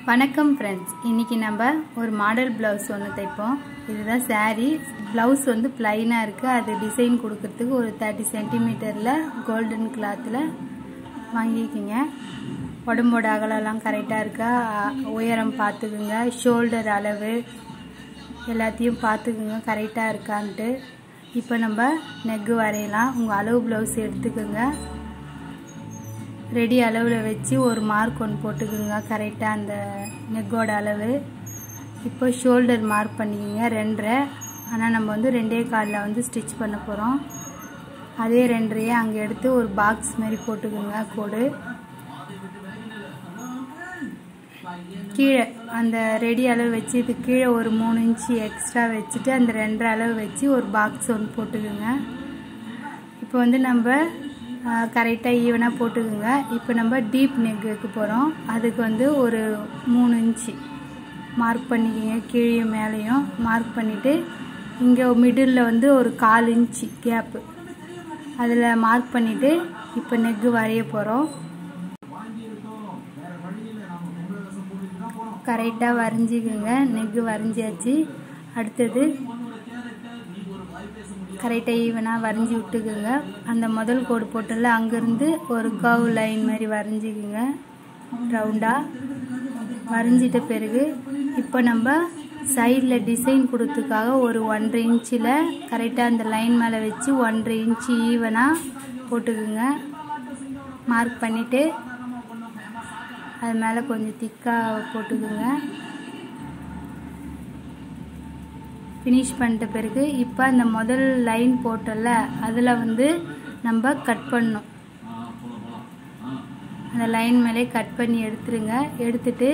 வணக்கம் ஃப்ரெண்ட்ஸ், இன்றைக்கி நம்ம ஒரு மாடல் ப்ளவுஸ் ஒன்று தைப்போம். இதுதான் சாரீ. ப்ளவுஸ் வந்து ப்ளைனாக இருக்குது. அது டிசைன் கொடுக்கறதுக்கு ஒரு 30 சென்டிமீட்டரில் கோல்டன் கிளாத்தில் வாங்கிக்கிங்க. உடம்போட அகலெல்லாம் கரெக்டாக இருக்கா, உயரம் பார்த்துக்குங்க, ஷோல்டர் அளவு எல்லாத்தையும் பார்த்துக்குங்க கரெக்டாக இருக்கான்ட்டு. இப்போ நம்ம நெக்கு வரையலாம். உங்கள் அளவு ப்ளவுஸ் எடுத்துக்கோங்க. ரெடி அளவில் வச்சு ஒரு மார்க் ஒன்று போட்டுக்குங்க கரெக்டாக அந்த நெக்கோட அளவு. இப்போ ஷோல்டர் மார்க் பண்ணிக்கோங்க 2.5. ஆனால் நம்ம வந்து 2.25 வந்து ஸ்டிச் பண்ண போகிறோம். அதே 2.5 அங்கே எடுத்து ஒரு பாக்ஸ் மாதிரி போட்டுக்குங்க கோடு. கீழே அந்த ரெடி அளவு வச்சு இது கீழே ஒரு 3 இன்ச்சு எக்ஸ்ட்ரா வச்சுட்டு அந்த 2.5 அளவு வச்சு ஒரு பாக்ஸ் ஒன்று போட்டுக்குங்க. இப்போ வந்து நம்ம கரெக்டாக ஈவனாக போட்டுக்குங்க. இப்போ நம்ம டீப் நெக் வைக்க போகிறோம். அதுக்கு வந்து ஒரு 3 இன்ச்சு மார்க் பண்ணிக்கோங்க. கீழே மேலேயும் மார்க் பண்ணிவிட்டு இங்கே மிடில் வந்து ஒரு 1/4 இன்ச்சு கேப்பு அதில் மார்க் பண்ணிவிட்டு இப்போ நெக்கு வரைய போகிறோம். கரெக்டாக வரைஞ்சிக்குங்க. நெக்கு வரைஞ்சாச்சு. அடுத்தது கரெக்டாக ஈவனாக வரைஞ்சி விட்டுக்குங்க. அந்த முதல் கோடு போட்டல அங்கேருந்து ஒரு கர்வ் லைன் மாதிரி வரைஞ்சிக்குங்க ரவுண்டாக. வரைஞ்சிட்ட பிறகு இப்போ நம்ம சைடில் டிசைன் கொடுத்ததுக்காக ஒரு 1.5 இன்ச்சில் கரெக்டாக அந்த லைன் மேலே வச்சு 1.5 இன்ச்சு ஈவனாக போட்டுக்குங்க. மார்க் பண்ணிவிட்டு அது மேலே கொஞ்சம் திக்காக போட்டுக்குங்க. ஃபினிஷ் பண்ணிட்ட பிறகு இப்போ அந்த முதல் லைன் போட்டல அதில் வந்து நம்ம கட் பண்ணணும். அந்த லைன் மேலே கட் பண்ணி எடுத்துருங்க. எடுத்துட்டு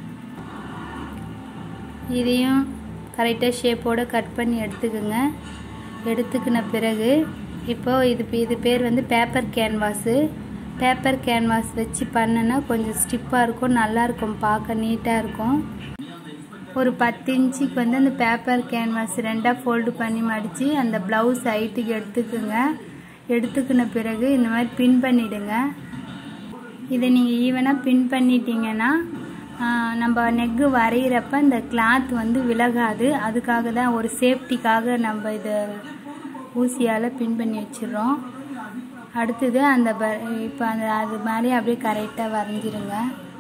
இதையும் கரெக்டாக ஷேப்போடு கட் பண்ணி எடுத்துக்குங்க. எடுத்துக்கின பிறகு இப்போ இது பேர் வந்து பேப்பர் கேன்வாஸு. பேப்பர் கேன்வாஸ் வச்சு பண்ணுன்னா கொஞ்சம் ஸ்டிப்பாக இருக்கும், நல்லாயிருக்கும், பார்க்க நீட்டாக இருக்கும். ஒரு 10 இன்ச்சுக்கு வந்து அந்த பேப்பர் கேன்வாஸ் 2ஆக ஃபோல்டு பண்ணி மடித்து அந்த ப்ளவுஸ் ஹைட்டுக்கு எடுத்துக்குங்க. எடுத்துக்கின பிறகு இந்த மாதிரி பின் பண்ணிவிடுங்க. இதை நீங்கள் ஈவனாக பின் பண்ணிட்டீங்கன்னா நம்ம நெக்கு வரைகிறப்ப இந்த கிளாத் வந்து விலகாது. அதுக்காக தான் ஒரு சேஃப்டிக்காக நம்ம இதை ஊசியால் பின் பண்ணி வச்சிடுறோம். அடுத்தது அந்த இப்போ அது மேலே அப்படியே கரெக்டாக வரைஞ்சிருங்க.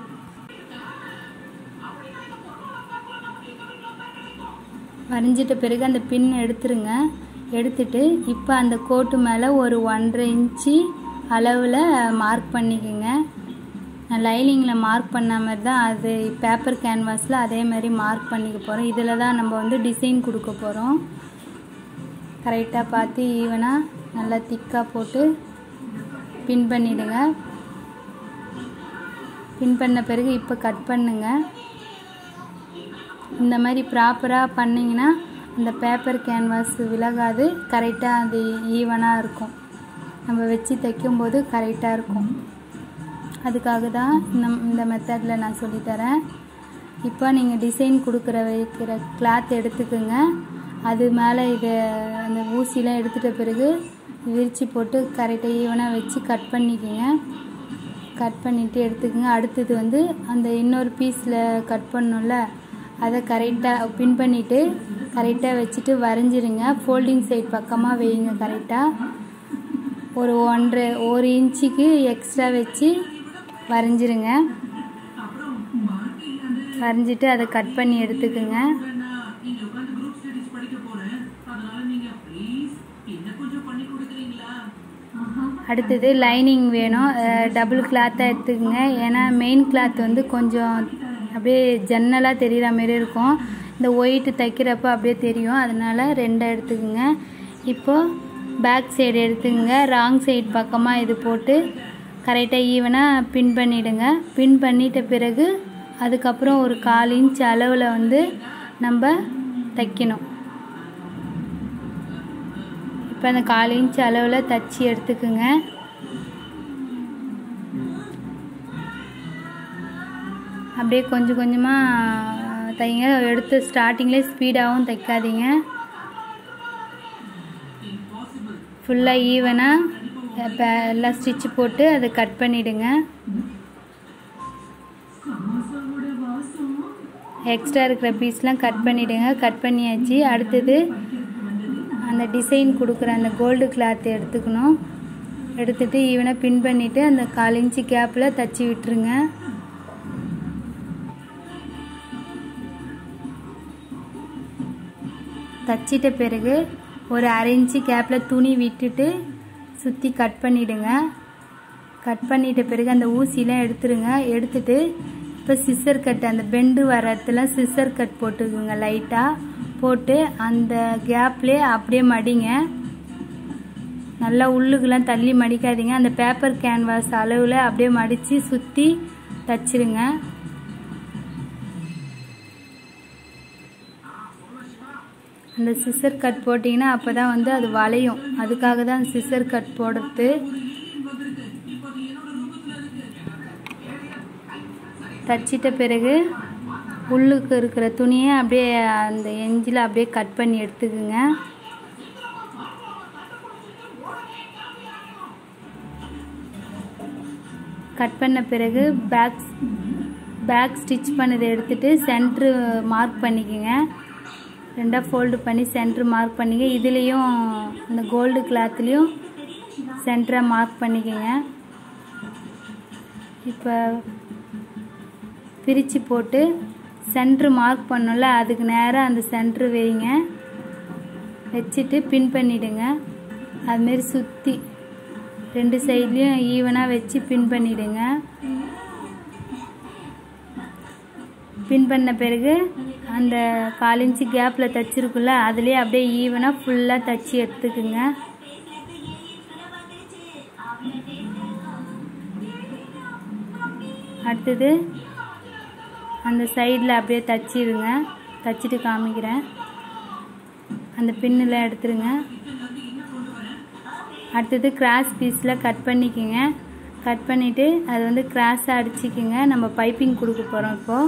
வரைஞ்சிட்ட பிறகு அந்த பின் எடுத்துருங்க. எடுத்துட்டு இப்போ அந்த கோட்டு மேலே ஒரு 1.5 இன்ச்சு அளவில் மார்க் பண்ணிக்கோங்க. நான் லைனிங்கில் மார்க் பண்ண மாதிரி தான் அது பேப்பர் கேன்வாஸில் அதே மாதிரி மார்க் பண்ணிக்க போகிறோம். இதில் தான் நம்ம வந்து டிசைன் கொடுக்க போகிறோம். கரெக்டாக பார்த்து ஈவனாக நல்லா திக்காக போட்டு பின் பண்ணிவிடுங்க. பின் பண்ண பிறகு இப்போ கட் பண்ணுங்க. இந்த மாதிரி ப்ராப்பராக பண்ணிங்கன்னா அந்த பேப்பர் கேன்வாஸ் விலகாது, கரெக்டாக அது ஈவனாக இருக்கும். நம்ம வச்சு தைக்கும்போது கரெக்டாக இருக்கும். அதுக்காக தான் இந்த மெத்தடில் நான் சொல்லித்தரேன். இப்போ நீங்கள் டிசைன் வைக்கிற கிளாத் எடுத்துக்குங்க. அது மேலே அந்த ஊசிலாம் எடுத்துகிட்ட பிறகு விரித்து போட்டு கரெக்டாக ஈவனாக வச்சு கட் பண்ணிக்கோங்க. கட் பண்ணிவிட்டு எடுத்துக்கோங்க. அடுத்தது வந்து அந்த இன்னொரு பீஸில் கட் பண்ணோம்ல அதை கரெக்டாக பின் பண்ணிவிட்டு கரெக்டாக வச்சுட்டு வரைஞ்சிருங்க. ஃபோல்டிங் சைட் பக்கமாக வைங்க. கரெக்டாக ஒரு 1 இன்ச்சுக்கு எக்ஸ்ட்ரா வச்சு வரைஞ்சிருங்க. வரைஞ்சிட்டு அதை கட் பண்ணி எடுத்துக்குங்க. அடுத்தது லைனிங் வேணும். டபுள் கிளாத்தாக எடுத்துக்கோங்க. ஏன்னா மெயின் கிளாத் வந்து கொஞ்சம் அப்படியே ஜன்னலாக தெரிகிற மாரி இருக்கும். இந்த ஒயிட்டு தைக்கிறப்ப அப்படியே தெரியும். அதனால் 2 எடுத்துக்குங்க. இப்போது பேக் சைடு எடுத்துக்கங்க. ராங் சைடு பக்கமாக இது போட்டு கரெக்டாக ஈவனாக பின் பண்ணிவிடுங்க. பின் பண்ணிட்ட பிறகு அதுக்கப்புறம் ஒரு 1/4 இன்ச் அளவில் வந்து நம்ம தைக்கணும். இப்போ அந்த 1/4 இன்ச் அளவில் தைச்சி எடுத்துக்குங்க. அப்படியே கொஞ்சம் கொஞ்சமாக தைங்க. எடுத்து ஸ்டார்டிங்லேயே ஸ்பீடாகவும் தைக்காதீங்க. ஃபுல்லாக ஈவனாக எல்லாம் ஸ்டிச்சு போட்டு அதை கட் பண்ணிவிடுங்க. எக்ஸ்ட்ரா இருக்கிற பீஸ்லாம் கட் பண்ணிவிடுங்க. கட் பண்ணியாச்சு. அடுத்தது அந்த டிசைன் கொடுக்குற அந்த கோல்டு கிளாத் எடுத்துக்கணும். எடுத்துகிட்டு ஈவனாக பின் பண்ணிவிட்டு அந்த 1/4 இன்ச்சு கேப்பில் தச்சு விட்டுருங்க. தச்சிட்ட பிறகு ஒரு 1/2 இன்ச்சு கேப்பில் துணி விட்டுட்டு சுற்றி கட் பண்ணிவிடுங்க. கட் பண்ணிட்ட பிறகு அந்த ஊசிலாம் எடுத்துருங்க. எடுத்துட்டு இப்போ சிசர் கட், அந்த பெண்டு வர இடத்துல சிசர் கட் போட்டுக்குங்க. லைட்டாக போட்டு அந்த கேப்லேயே அப்படியே மடிங்க. நல்லா உள்ளுக்கெல்லாம் தள்ளி மடிக்காதீங்க. அந்த பேப்பர் கேன்வாஸ் அளவில் அப்படியே மடித்து சுற்றி தச்சிருங்க. அந்த சிசர் கட் போட்டிங்கன்னா அப்போ தான் வந்து அது வளையும். அதுக்காக தான் சிசர் கட் போடுறது. தச்சிட்ட பிறகு உள்ளுக்கு இருக்கிற துணியை அப்படியே அந்த எஞ்சில் அப்படியே கட் பண்ணி எடுத்துக்குங்க. கட் பண்ண பிறகு பேக் ஸ்டிச் பண்ணதை எடுத்துகிட்டு சென்ட்ரு மார்க் பண்ணிக்கோங்க. 2 ஃபோல்டு பண்ணி சென்ட்ரு மார்க் பண்ணிக்க. இதுலேயும் இந்த கோல்டு கிளாத்லேயும் சென்டரை மார்க் பண்ணிக்கோங்க. இப்போ பிரித்து போட்டு சென்ட்ரு மார்க் பண்ணல, அதுக்கு நேராக அந்த சென்ட்ரு வைங்க. வச்சுட்டு பின் பண்ணிவிடுங்க. அதுமாரி சுற்றி 2 சைட்லேயும் ஈவனாக வச்சு பின் பண்ணிவிடுங்க. பின் பண்ண பிறகு அந்த 1/4 இன்ச்சு கேப்பில் தச்சிருக்குல்ல, அதுலேயே அப்படியே ஈவனாக ஃபுல்லாக தச்சு எடுத்துக்குங்க. அடுத்தது அந்த சைடில் அப்படியே தச்சிடுங்க. தச்சிட்டு காமிக்கிறேன். அந்த பின்னில் எடுத்துருங்க. அடுத்தது கிராஸ் பீஸில் கட் பண்ணிக்கோங்க. கட் பண்ணிவிட்டு அது வந்து கிராஸாக அடிச்சிக்கோங்க. நம்ம பைப்பிங் கொடுக்க போகிறோம். இப்போது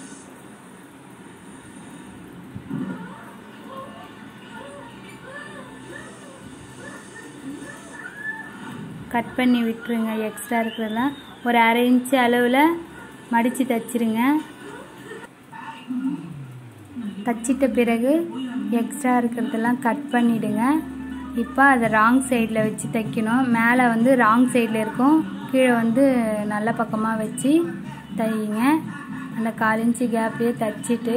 கட் பண்ணி விட்டுருங்க. எக்ஸ்ட்ரா இருக்கிறதெல்லாம் ஒரு 1/2 இன்ச்சு அளவில் மடித்து தச்சிருங்க. தச்சிட்ட பிறகு எக்ஸ்ட்ரா இருக்கிறதெல்லாம் கட் பண்ணிவிடுங்க. இப்போ அதை ராங் சைடில் வச்சு தைக்கணும். மேலே வந்து ராங் சைடில் இருக்கும், கீழே வந்து நல்ல பக்கமாக வச்சு தையுங்க. அந்த 1/4 இன்ச்சு கேப்லேயே தைச்சிட்டு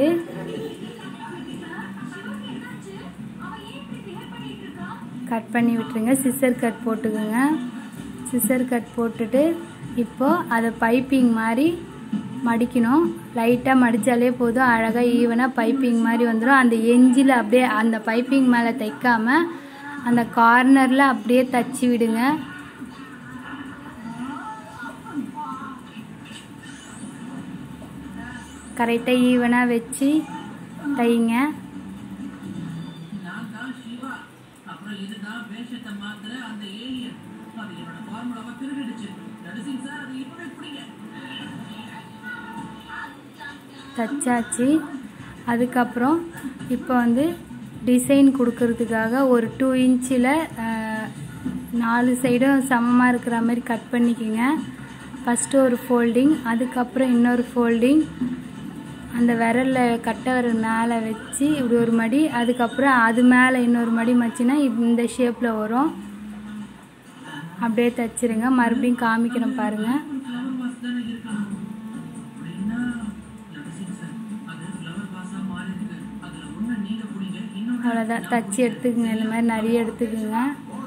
கட் பண்ணி விட்டுருங்க. சிசர் கட் போட்டுக்குங்க. சிசர் கட் போட்டுட்டு இப்போது அதை பைப்பிங் மாதிரி மடிக்கணும். லைட்டாக மடித்தாலே போதும், அழகாக ஈவனாக பைப்பிங் மாதிரி வந்துடும். அந்த எஞ்சில் அப்படியே அந்த பைப்பிங் மேலே தைக்காமல் அந்த கார்னரில் அப்படியே தச்சு விடுங்க. கரெக்டாக ஈவனாக வச்சு தைங்க. தச்சாச்சு. அதுக்கப்புறம் இப்போ வந்து டிசைன் கொடுக்கறதுக்காக ஒரு 2 இன்ச்சில் 4 சைடும் சமமாக இருக்கிற மாதிரி கட் பண்ணிக்கோங்க. ஃபஸ்ட்டு ஒரு ஃபோல்டிங், அதுக்கப்புறம் இன்னொரு ஃபோல்டிங், அந்த விரலில் கட்டை விரல் மேலே வச்சு இப்படி ஒரு மடி, அதுக்கப்புறம் அது மேலே இன்னொரு மடி மச்சினா இந்த ஷேப்பில் வரும். அப்படியே தைச்சிருங்க. மறுபடியும் காமிக்கிறேன் பாருங்கள். அவ்வளோதான், தச்சு எடுத்துக்குங்க. இந்த மாதிரி நிறைய எடுத்துக்குங்க.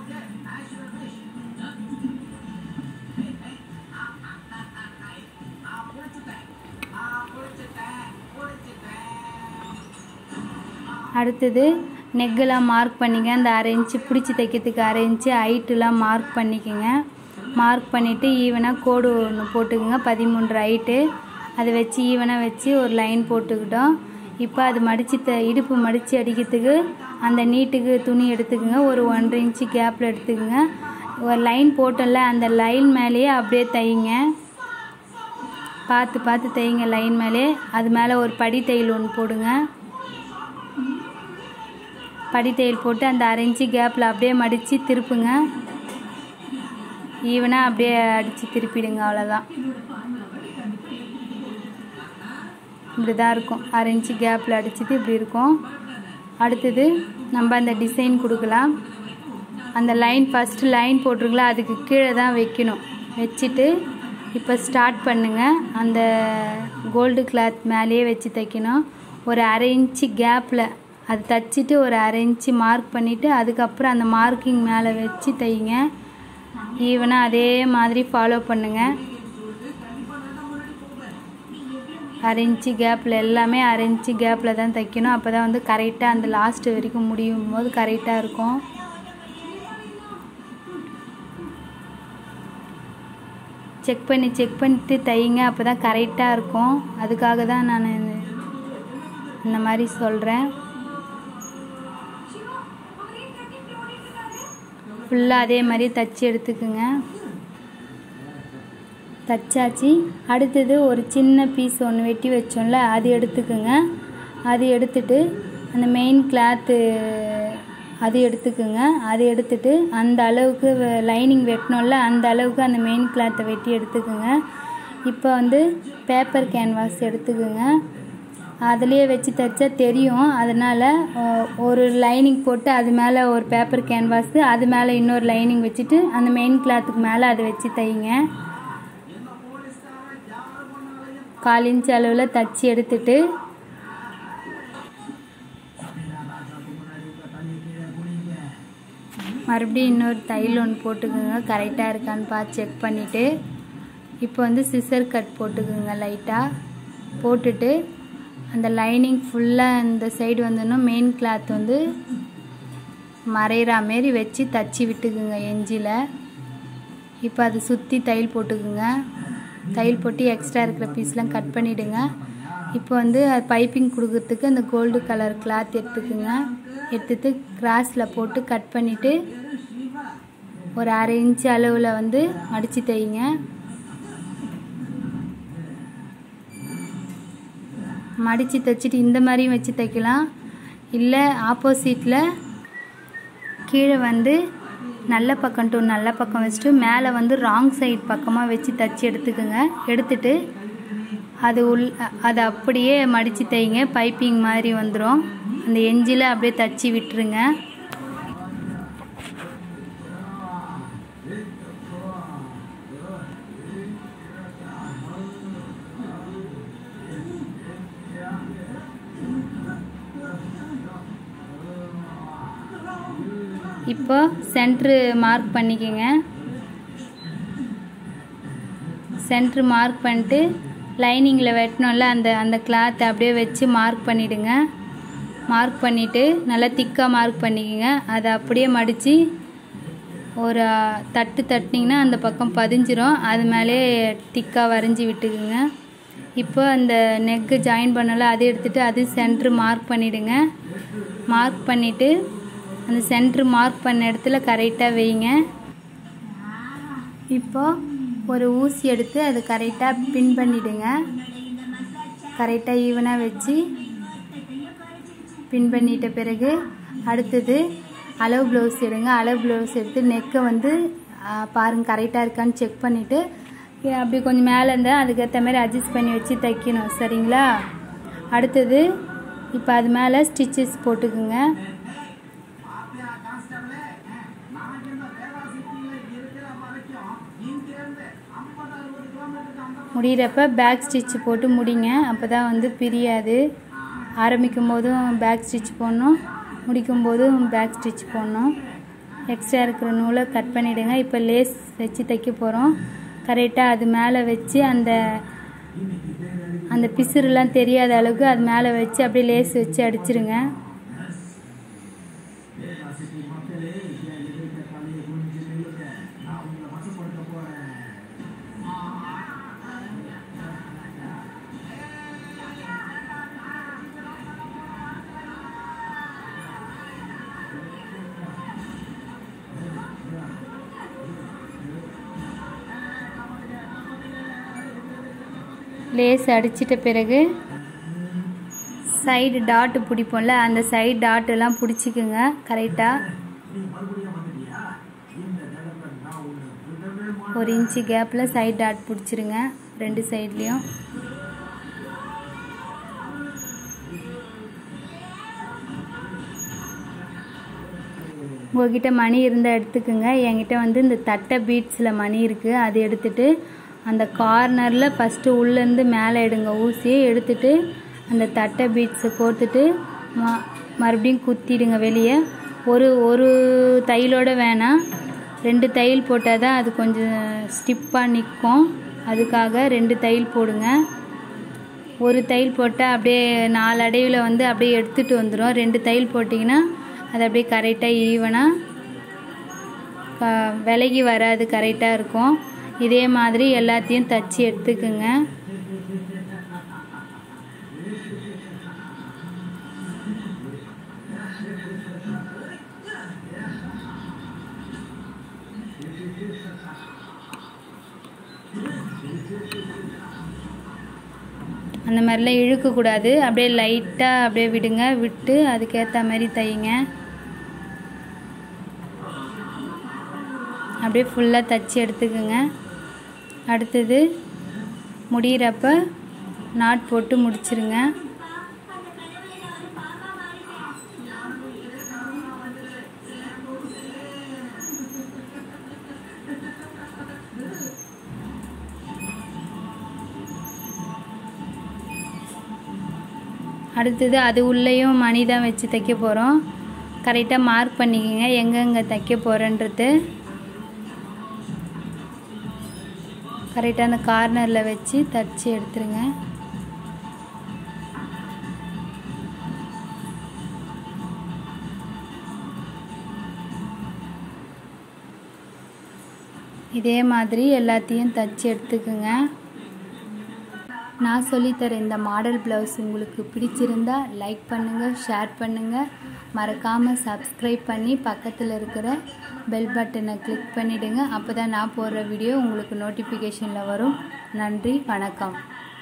அடுத்தது நெக்கெல்லாம் மார்க் பண்ணிங்க. அந்த 1/2 இன்ச்சு பிடிச்சி தைக்கிறதுக்கு 1/2 இன்ச்சு ஹைட்டுலாம் மார்க் பண்ணிக்கோங்க. மார்க் பண்ணிவிட்டு ஈவனாக கோடு ஒன்று போட்டுக்குங்க. 13 ஹைட்டு அதை வச்சு ஈவனாக வச்சு ஒரு லைன் போட்டுக்கிட்டோம். இப்போ அது மடித்து இடுப்பு மடித்து அடிக்கிறதுக்கு அந்த நீட்டுக்கு துணி எடுத்துக்குங்க. ஒரு 1/2 இன்ச்சு கேப்பில் எடுத்துக்குங்க. ஒரு லைன் போட்டோம்ல, அந்த லைன் மேலேயே அப்படியே தைங்க. பார்த்து பார்த்து தைங்க லைன் மேலே. அது மேலே ஒரு படி தையல் ஒன்று போடுங்க. படி தையல் போட்டு அந்த 1/2 இன்ச்சு கேப்பில் அப்படியே மடித்து திருப்புங்க. ஈவனாக அப்படியே அடித்து திருப்பிடுங்க. அவ்வளோதான். இப்படி தான் இருக்கும். 1/2 இன்ச்சு கேப்பில் அடிச்சுட்டு இப்படி இருக்கும். அடுத்தது நம்ம அந்த டிசைன் கொடுக்கலாம். அந்த லைன் ஃபஸ்ட்டு லைன் போட்டிருக்கலாம், அதுக்கு கீழே தான் வைக்கணும். வச்சுட்டு இப்போ ஸ்டார்ட் பண்ணுங்கள். அந்த கோல்டு கிளாத் மேலேயே வச்சு தைக்கணும். ஒரு 1/2 இன்ச்சு கேப்பில் அது தைச்சிட்டு ஒரு 1/2 இன்ச்சு மார்க் பண்ணிவிட்டு அதுக்கப்புறம் அந்த மார்க்கிங் மேலே வச்சு தைங்க. ஈவனாக அதே மாதிரி ஃபாலோ பண்ணுங்கள். 1/2 இன்ச்சு கேப்பில் எல்லாமே 1/2 இன்ச்சு கேப்பில் தான் தைக்கணும். அப்போ தான் வந்து கரெக்டாக அந்த லாஸ்ட்டு வரைக்கும் முடியும் போது கரெக்டாக இருக்கும். செக் பண்ணிட்டு தைங்க, அப்போ தான் கரெக்டாக இருக்கும். அதுக்காக தான் நான் இந்த மாதிரி சொல்கிறேன். ஃபுல்லாக அதே மாதிரி தைச்சி எடுத்துக்குங்க. தைச்சாச்சு. அடுத்தது ஒரு சின்ன பீஸ் ஒன்று வெட்டி வச்சோம்ல, அது எடுத்துக்குங்க. அது எடுத்துட்டு அந்த மெயின் கிளாத்து அது எடுத்துக்குங்க. அது எடுத்துட்டு அந்த அளவுக்கு லைனிங் வெட்டணும்ல, அந்த அளவுக்கு அந்த மெயின் கிளாத்தை வெட்டி எடுத்துக்குங்க. இப்போ வந்து பேப்பர் கேன்வாஸ் எடுத்துக்குங்க. அதுலேயே வச்சு தைச்சா தெரியும், அதனால் ஒரு லைனிங் போட்டு அது மேலே ஒரு பேப்பர் கேன்வாஸு, அது மேலே இன்னொரு லைனிங் வச்சுட்டு அந்த மெயின் கிளாத்துக்கு மேலே அதை வச்சு தைங்க. 1/4 இன்ச் அளவில் தைச்சி எடுத்துட்டு மறுபடியும் இன்னொரு தையல் ஒன்று போட்டுக்குங்க. கரெக்டாக இருக்கான்னு பார்த்து செக் பண்ணிவிட்டு இப்போ வந்து சிசர் கட் போட்டுக்குங்க. லைட்டாக போட்டுட்டு அந்த லைனிங் ஃபுல்லாக இந்த சைடு வந்துன்னா மெயின் கிளாத் வந்து மறையிற மாரி வச்சு தச்சு விட்டுக்குங்க எஞ்சில். இப்போ அதை சுற்றி தையல் போட்டுக்குங்க. தையல் போட்டு எக்ஸ்ட்ரா இருக்கிற பீஸ்லாம் கட் பண்ணிவிடுங்க. இப்போ வந்து பைப்பிங் கொடுக்கறதுக்கு அந்த கோல்டு கலர் கிளாத் எடுத்துக்குங்க. எடுத்துட்டு கிராஸில் போட்டு கட் பண்ணிவிட்டு ஒரு 1/2 இன்ச்சு அளவில் வந்து மடித்து தைங்க. மடித்து தைச்சிட்டு இந்த மாதிரியும் வச்சு தைக்கலாம். இல்லை ஆப்போசிட்டில் கீழே வந்து நல்ல பக்கம் டு நல்ல பக்கம் வச்சுட்டு மேலே வந்து ராங் சைடு பக்கமாக வச்சு தைச்சி எடுத்துக்கோங்க. எடுத்துட்டு அது அப்படியே மடித்து தைங்க. பைப்பிங் மாதிரி வந்துடும். அந்த எஞ்சில் அப்படியே தைச்சி விட்டுருங்க. இப்போ சென்ட்ரு மார்க் பண்ணிக்கோங்க. சென்ட்ரு மார்க் பண்ணிட்டு லைனிங்கில் வெட்டணும்ல, அந்த கிளாத்தை அப்படியே வச்சு மார்க் பண்ணிவிடுங்க. மார்க் பண்ணிவிட்டு நல்லா திக்காக மார்க் பண்ணிக்கோங்க. அதை அப்படியே மடித்து ஒரு தட்டினீங்கன்னா அந்த பக்கம் பதிஞ்சிரும். அது மேலே திக்காக வரைஞ்சி விட்டுக்குங்க. இப்போ அந்த நெக்கு ஜாயின் பண்ணல, அதை எடுத்துகிட்டு அது சென்ட்ரு மார்க் பண்ணிவிடுங்க. மார்க் பண்ணிவிட்டு அந்த சென்ட்ரு மார்க் பண்ண இடத்துல கரெக்டாக வைங்க. இப்போ ஒரு ஊசி எடுத்து அது கரெக்டாக பின் பண்ணிவிடுங்க. கரெக்டாக ஈவனாக வச்சு பின் பண்ணிட்ட பிறகு அடுத்தது அளவு ப்ளவுஸ் எடுங்க. அளவு ப்ளவுஸ் எடுத்து நெக்கை வந்து பாருங்கள் கரெக்டாக இருக்கான்னு செக் பண்ணிவிட்டு அப்படி கொஞ்சம் மேலே இருந்தால் அதுக்கேற்ற மாதிரி அட்ஜஸ்ட் பண்ணி வச்சு தைக்கணும். சரிங்களா? அடுத்தது இப்போ அது மேலே ஸ்டிச்சஸ் போட்டுக்குங்க. முடிகிறப்ப பேக் ஸ்டிச் போட்டு முடிங்க. அப்போ தான் வந்து பிரியாது. ஆரம்பிக்கும் போதும் பேக் ஸ்டிச் போடணும், முடிக்கும் போதும் பேக் ஸ்டிச் போடணும். எக்ஸ்ட்ரா இருக்கிற நூலை கட் பண்ணிவிடுங்க. இப்போ லேஸ் வச்சு தைக்க போகிறோம். கரெக்டாக அது மேலே வச்சு அந்த பிசுறுலாம் தெரியாத அளவுக்கு அது மேலே வச்சு அப்படியே லேஸ் வச்சு அடிச்சிருங்க. லேஸ் அடிச்சிட்ட பிறகு சைடு டாட்டு பிடிப்போம்ல, அந்த சைடு டாட்டெல்லாம் பிடிச்சிக்குங்க கரெக்டாக. 1 இன்ச்சு கேப்பில் சைடு டாட் பிடிச்சிருங்க 2 சைட்லேயும். உங்ககிட்ட மணி இருந்தால் எடுத்துக்கோங்க. என்கிட்ட வந்து இந்த தட்டை பீட்ஸில் மணி இருக்குது. அது எடுத்துட்டு அந்த கார்னரில் ஃபஸ்ட்டு உள்ளேருந்து மேலே எடுங்க. ஊசியை எடுத்துட்டு அந்த தட்டை பீட்ஸை கோர்த்துட்டு மறுபடியும் குத்திடுங்க வெளியே. ஒரு தையலோடு வேணாம், 2 தையல் போட்டால் தான் அது கொஞ்சம் ஸ்டிப்பாக நிற்கும். அதுக்காக 2 தையல் போடுங்க. ஒரு தையல் போட்டால் அப்படியே 4 அடைவில் வந்து அப்படியே எடுத்துகிட்டு வந்துடும். 2 தையல் போட்டிங்கன்னா அது அப்படியே கரெக்டாக ஈவனாக விலகி வராது, கரெக்டாக இருக்கும். இதே மாதிரி எல்லாத்தையும் தச்சு எடுத்துக்குங்க. அந்த மாதிரிலாம் இழுக்கக்கூடாது, அப்படியே லைட்டாக அப்படியே விடுங்க. விட்டு அதுக்கேற்ற மாதிரி தையுங்க. அப்படியே ஃபுல்லாக தச்சு எடுத்துக்குங்க. அடுத்தது முடிகிறப்ப நாட் போட்டு முடிச்சிருங்க. அடுத்தது அது உள்ளேயும் மணி தான் வச்சு தைக்க போகிறோம். கரெக்டாக மார்க் பண்ணிக்கோங்க எங்கெங்கே தைக்க போகிறேன்றது. கரெக்டாக அந்த கார்னரில் வச்சு தச்சு எடுத்துருங்க. இதே மாதிரி எல்லாத்தையும் தச்சு எடுத்துக்குங்க. நான் சொல்லித்தர இந்த மாடல் ப்ளவுஸ் உங்களுக்கு பிடிச்சிருந்தா லைக் பண்ணுங்கள், ஷேர் பண்ணுங்கள். மறக்காமல் சப்ஸ்கிரைப் பண்ணி பக்கத்தில் இருக்கிற பெல் பட்டனை கிளிக் பண்ணிவிடுங்க. அப்போ தான் நான் போடுற வீடியோ உங்களுக்கு நோட்டிஃபிகேஷனில் வரும். நன்றி, வணக்கம்.